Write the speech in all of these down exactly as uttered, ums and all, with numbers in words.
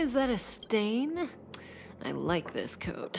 Is that a stain? I like this coat.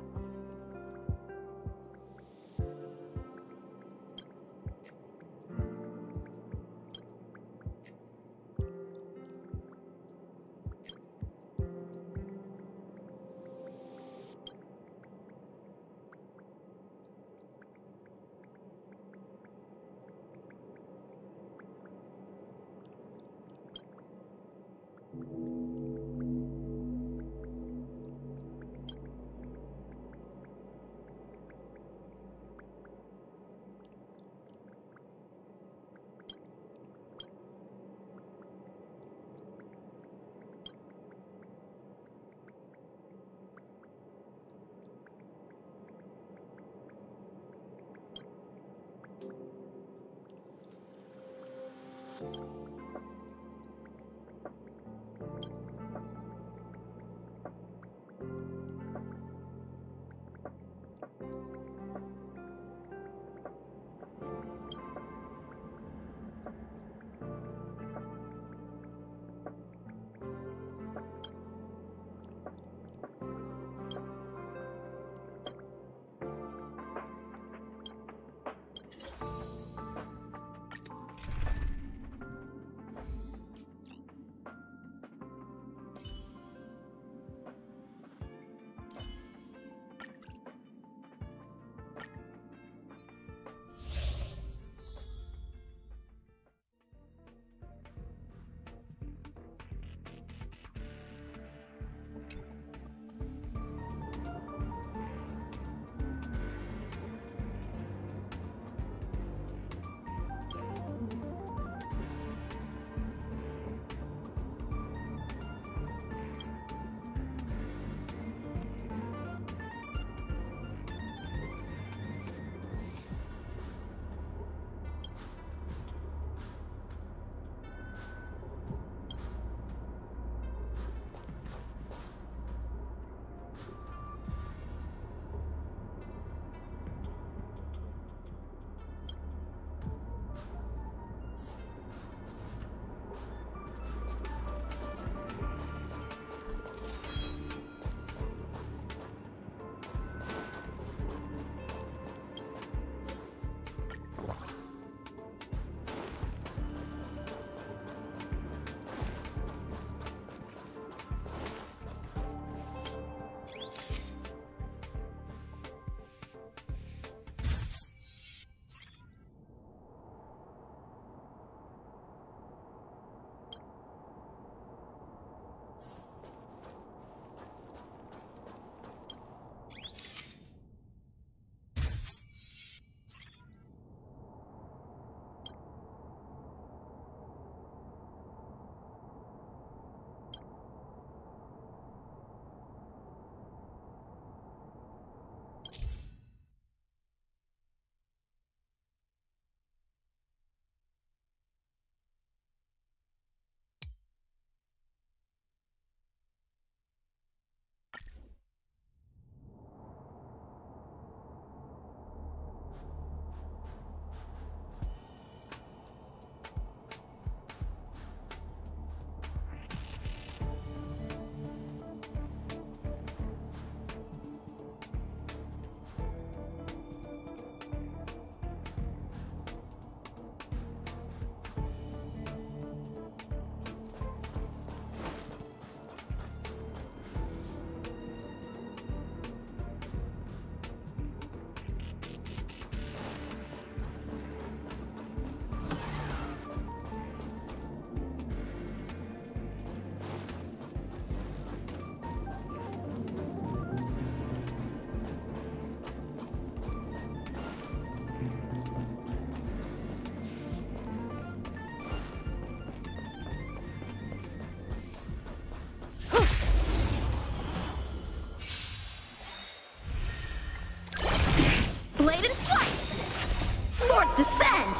Swords descend!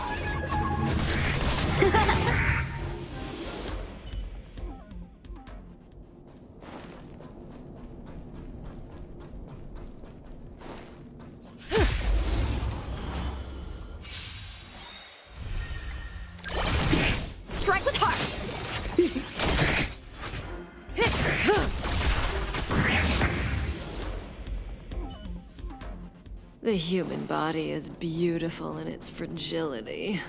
Strike with heart! The human body is beautiful in its fragility.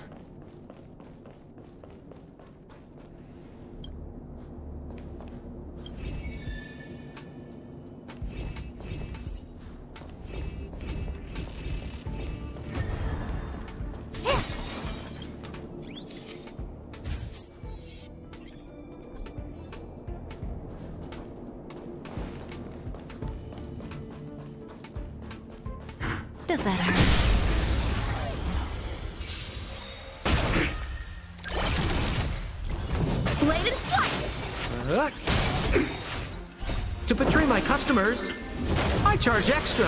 Does that hurt? Blade and flight! Uh, to betray my customers, I charge extra.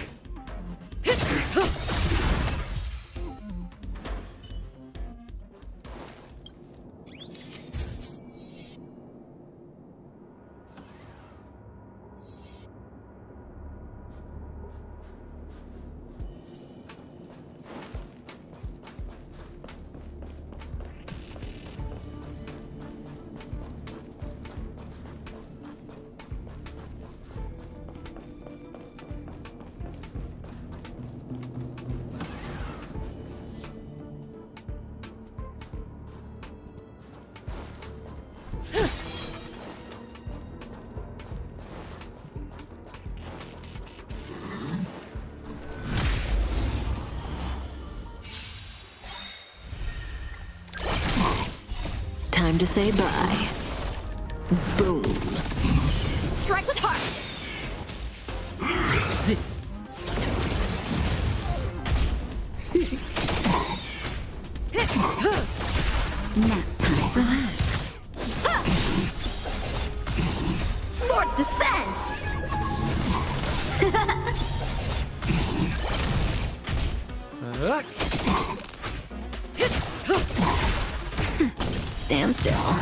Time to say bye. Boom. Strike with heart! Nap time. Relax. Swords descend! Uh, Stand still.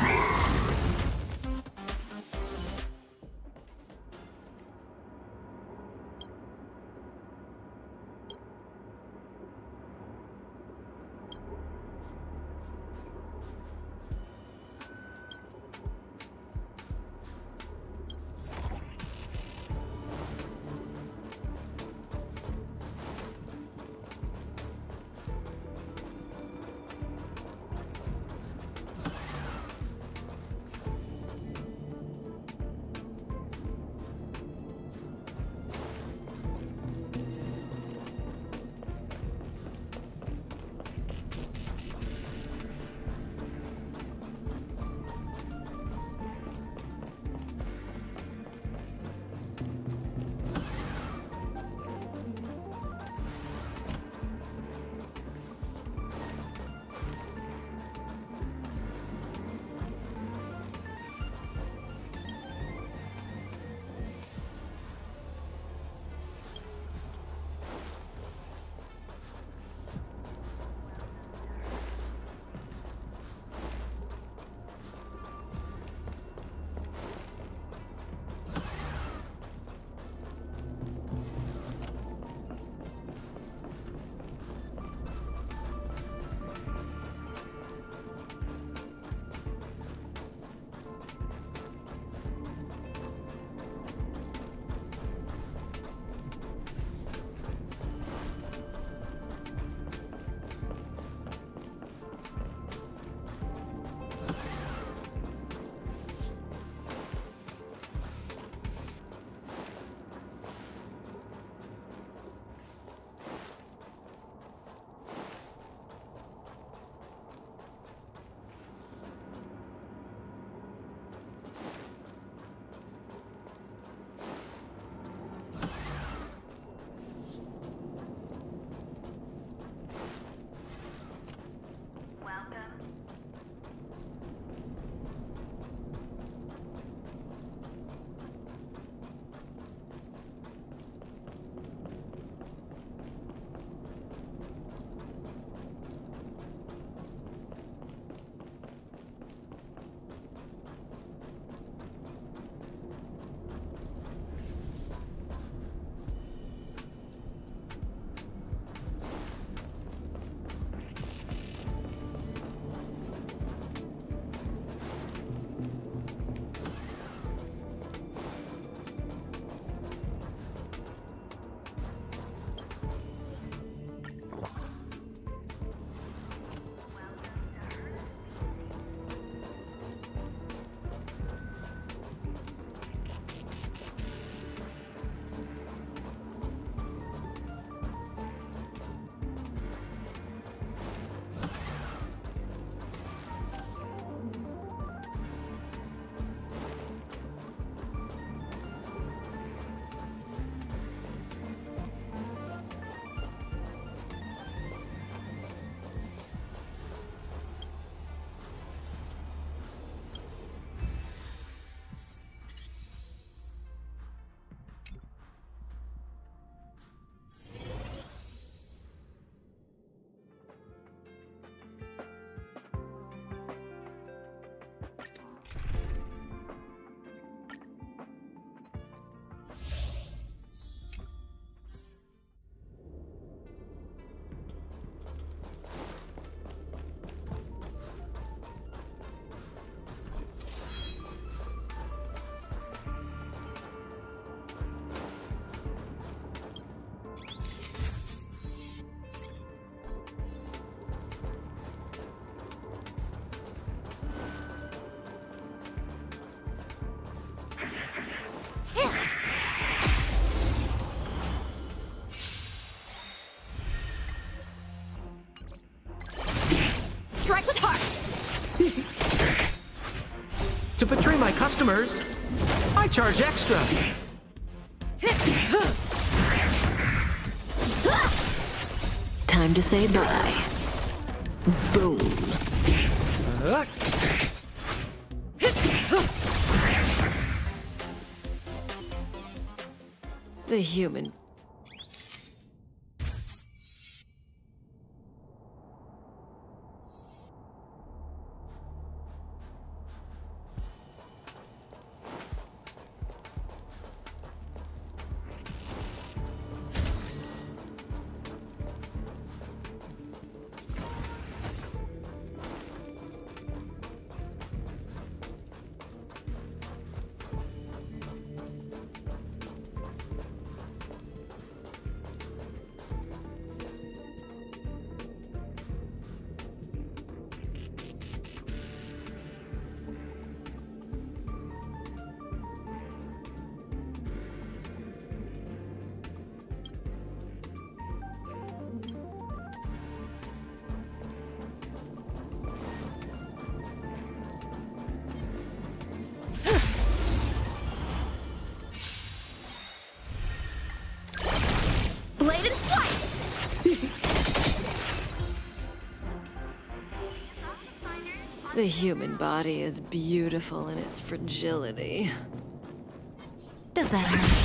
Strike with heart. To betray my customers, I charge extra. Time to say bye. Boom. Uh, The human. Blade and flight. The human body is beautiful in its fragility. Does that hurt?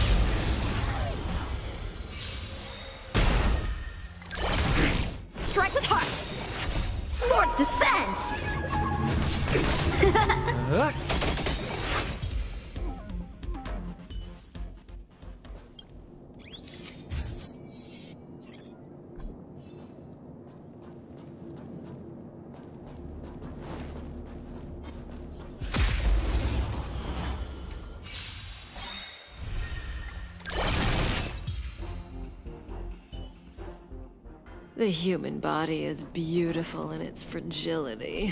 Strike with heart. Swords descend. uh, The human body is beautiful in its fragility.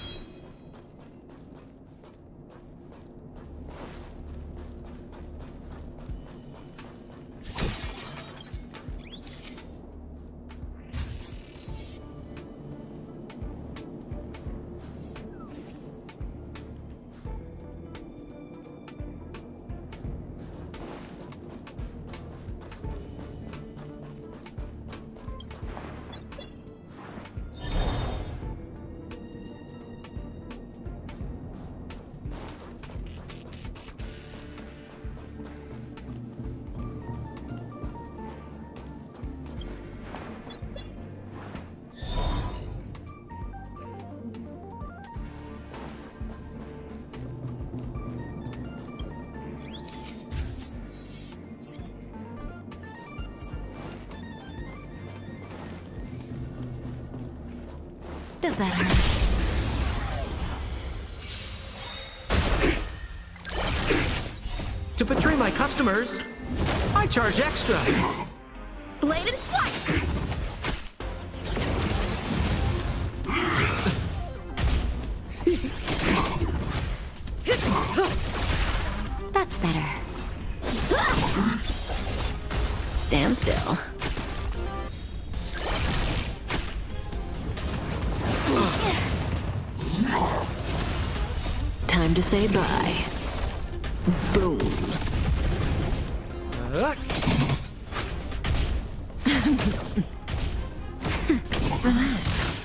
Does that hurt? to betray my customers, I charge extra. Blade and flight. That's better. Stand still. Time to say bye. Boom. Uh, Relax.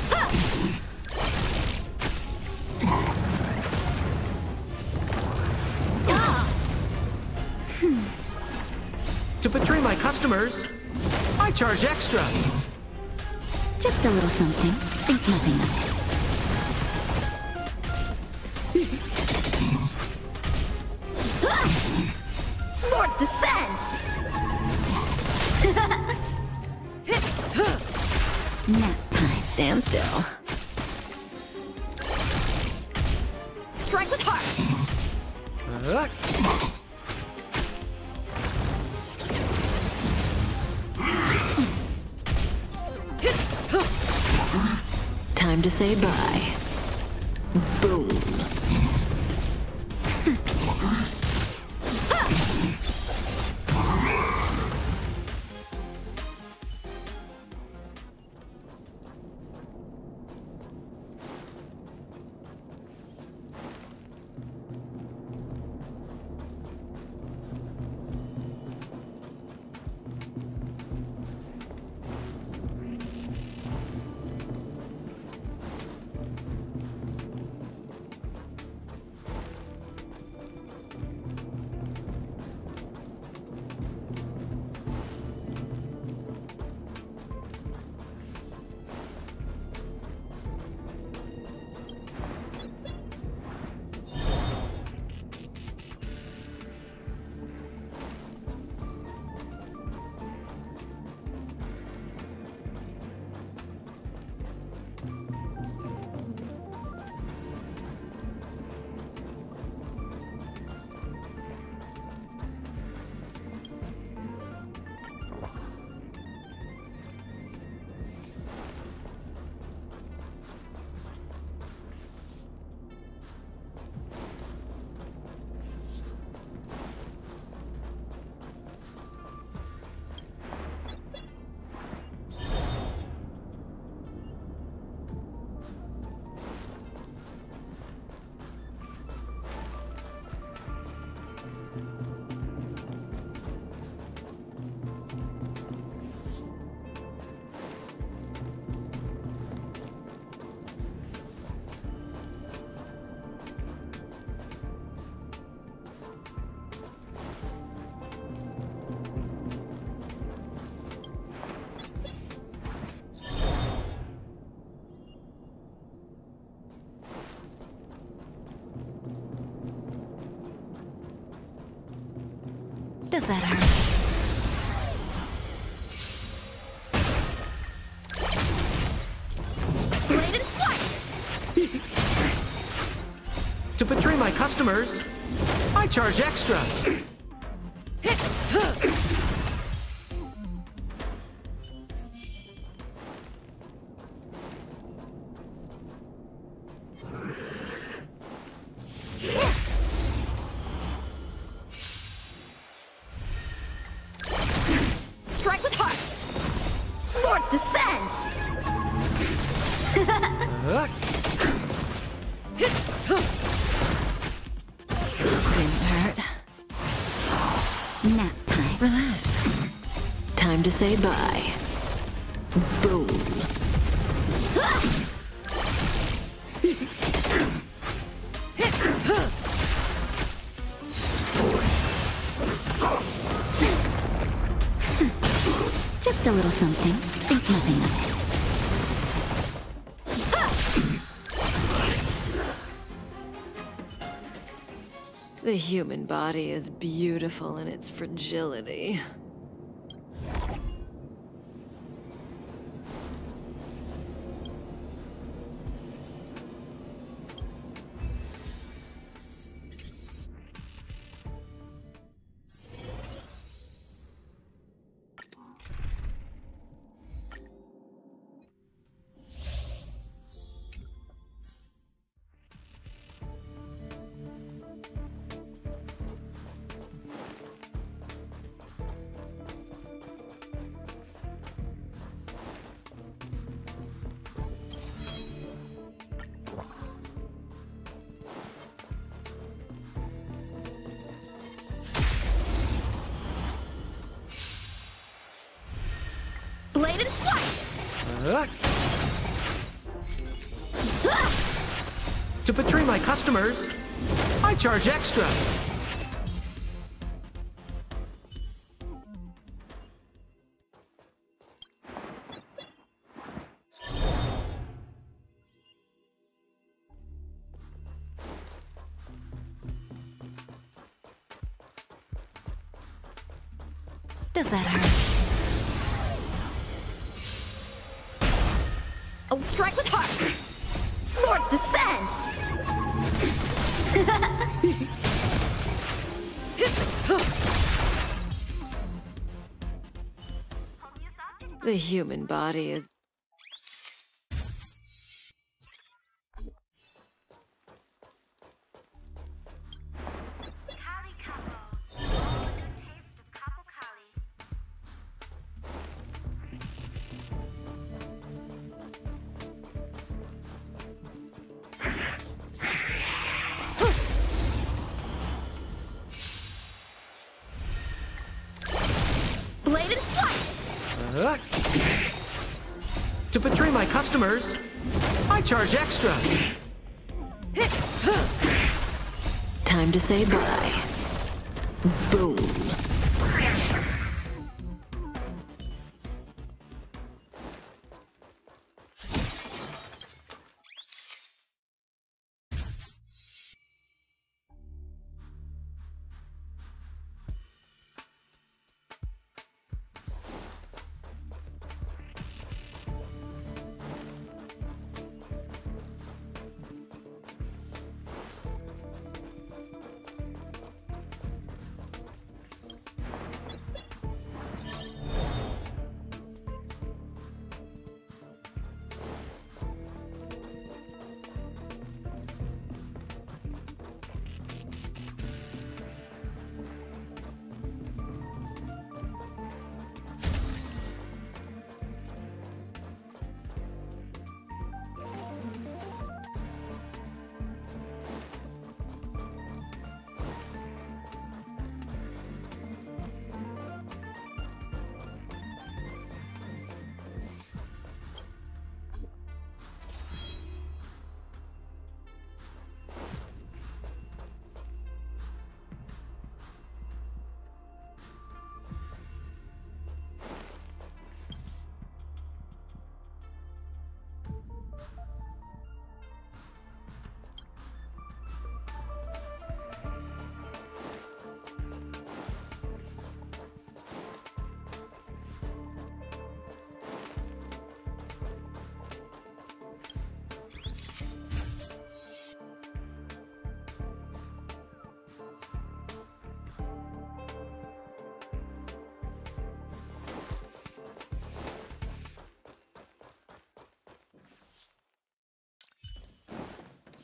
to betray my customers, I charge extra. Just a little something. Think nothing of it. Swords descend! Nap time. Stand still. Strike with heart. Uh, Time to say bye. Boom. Does that hurt? Blade and flight! To betray my customers, I charge extra. Strike with heart! Swords descend! Uh, Didn't hurt. Nap time. Relax. Time to say bye. Boom. Just a little something. Think nothing of it. The human body is beautiful in its fragility. Blade and flight! uh. To betray my customers, I charge extra. Does that hurt? Oh, strike with heart! Swords descend! The human body is Kali Kapo. Oh, the good taste of Kapo Kali. Blade and flight! Uh. To betray my customers, I charge extra. time to say bye. Boom.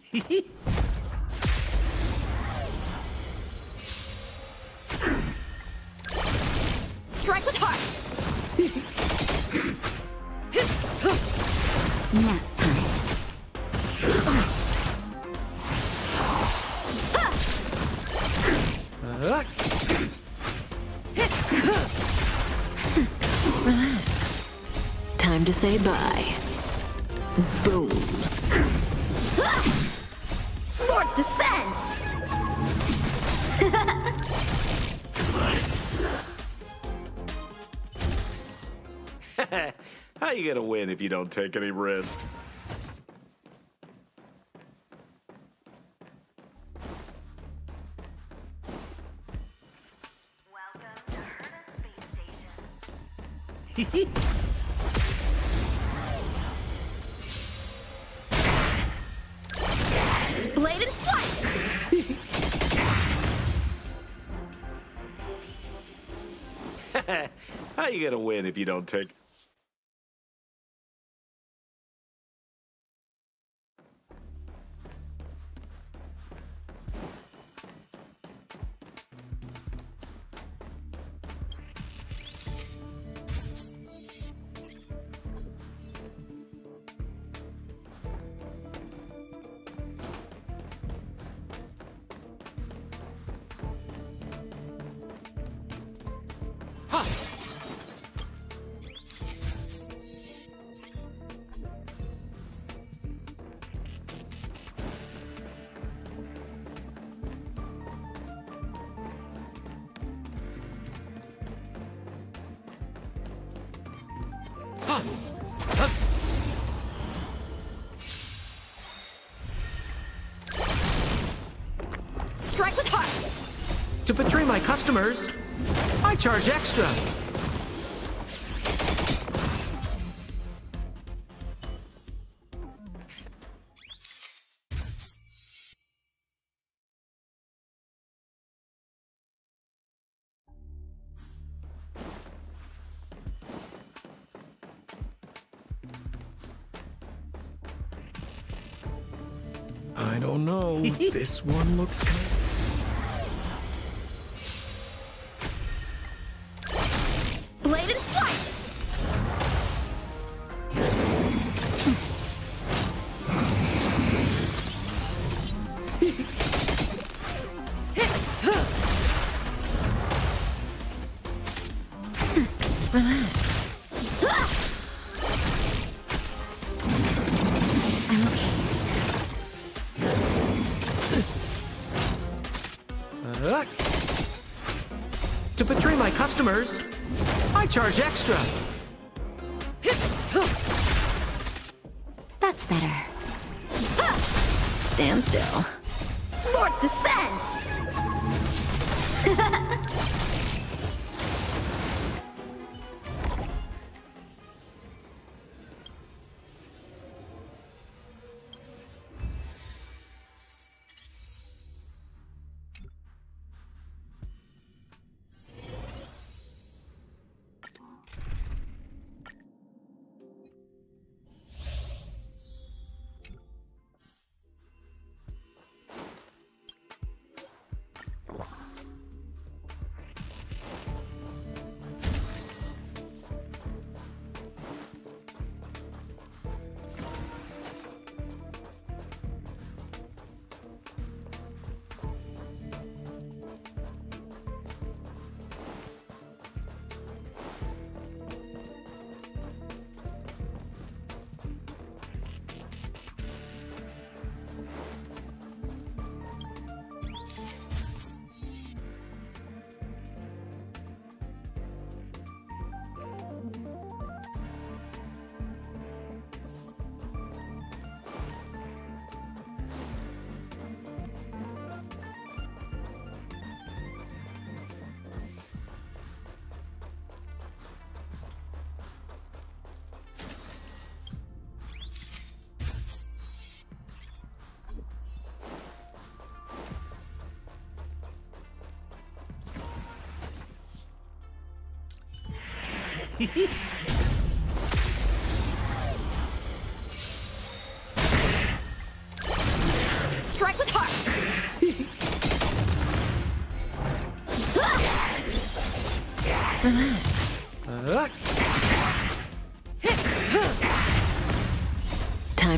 Strike with heart! Nap time. Uh, Relax. Time to say bye. Boom. Swords descend! How you gonna win if you don't take any risks? Welcome to Herta Space Station. Blade and flight! How you gonna win if you don't take... Strike with heart! to betray my customers, I charge extra. I don't know. This one looks kind of... Blade and flight! Relax. I'm okay. Uh, to betray my customers, I charge extra. That's better. Stand still. Swords descend!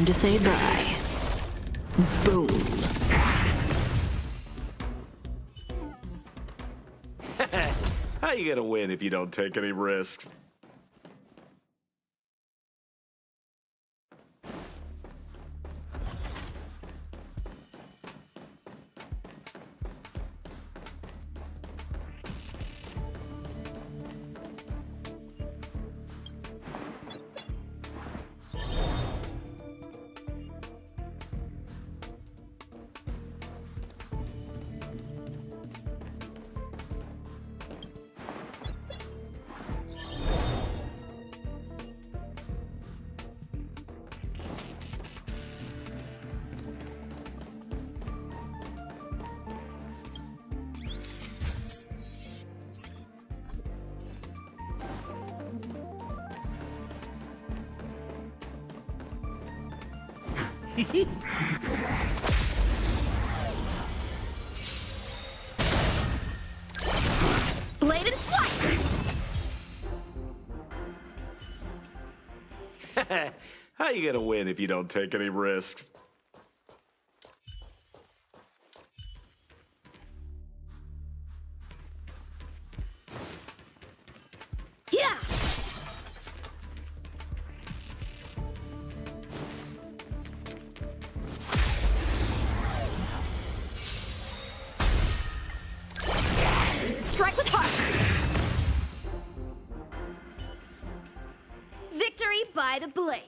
Time to say bye. Boom. How you gonna win if you don't take any risks? Bladed flight! How you gonna win if you don't take any risks? Yeah! Strike with heart! Victory by the blade.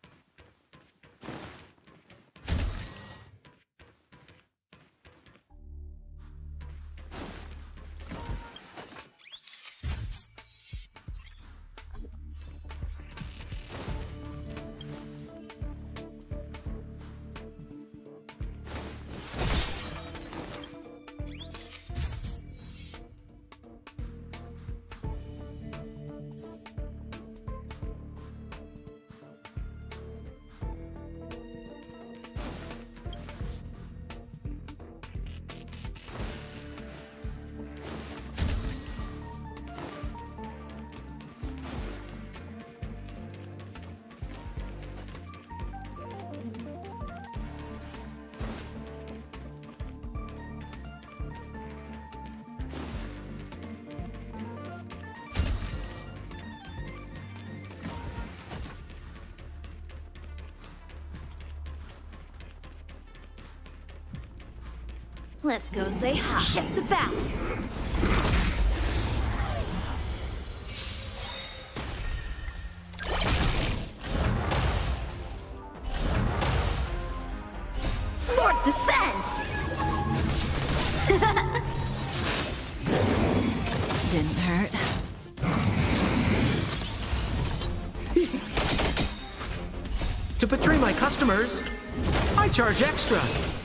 Let's go say hi. Shift the balance. Swords descend! Didn't hurt. To betray my customers, I charge extra.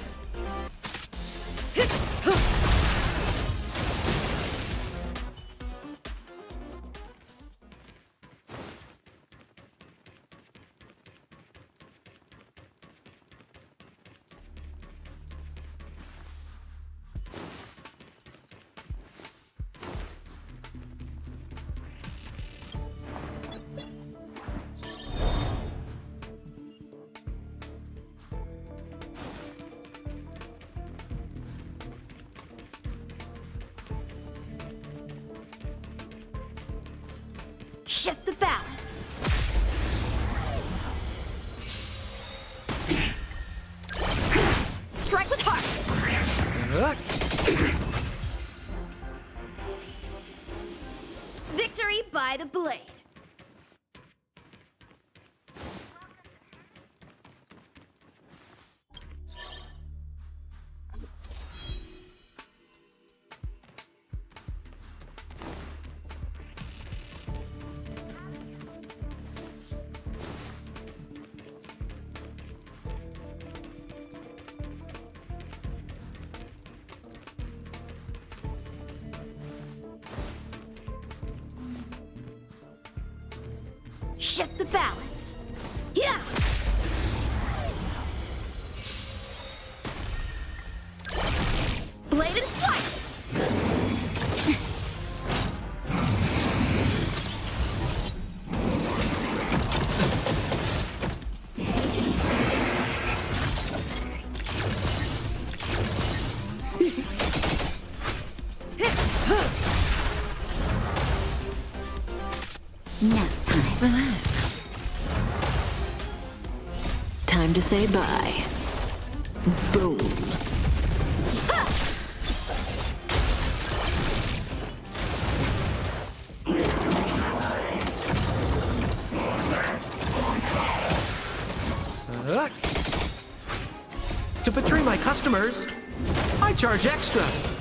Shift the balance. Strike with heart. Victory by the blade. Shift the balance. Yeah! Bladed flight! time to say bye. Boom. Uh, to betray my customers, I charge extra.